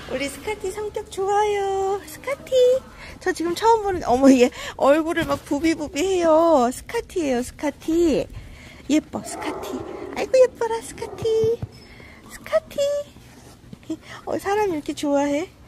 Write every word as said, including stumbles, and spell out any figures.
우리 스카티 성격 좋아요. 스카티. 저 지금 처음 보는, 어머, 얘 얼굴을 막 부비부비 해요. 스카티예요, 스카티. 예뻐, 스카티. 아이고, 예뻐라, 스카티. 스카티. 어, 사람 이렇게 좋아해?